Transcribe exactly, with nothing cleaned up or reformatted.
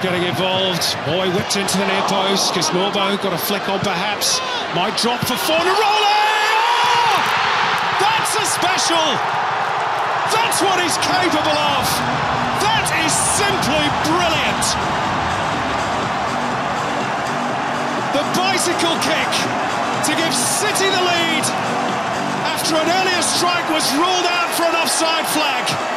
getting involved. Boy whipped into the near post. Norbo got a flick on perhaps. Might drop for Fornaroli! Oh! That's a special! That's what he's capable of! That is simply brilliant! The bicycle kick to give City the lead after an earlier strike was ruled out for an offside flag.